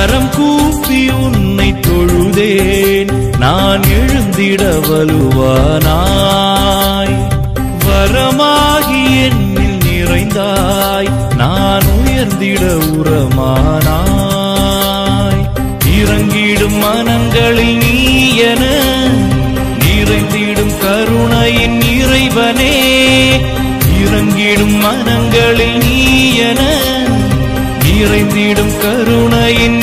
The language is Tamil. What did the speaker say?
கரம் கூப்பி உன்னை தொழுதேன் நான் எழுந்திட வலுவானாய். வரமாகி என்னில் நிறைந்தாய் நான் உயர்ந்திட உரமானாய். இறங்கிடும் மனங்களில் நீ என நிறைந்திடும் கருணையின் இறைவனே. இறங்கிடும் மனங்களில் நீ என நிறைந்திடும் கருணையின்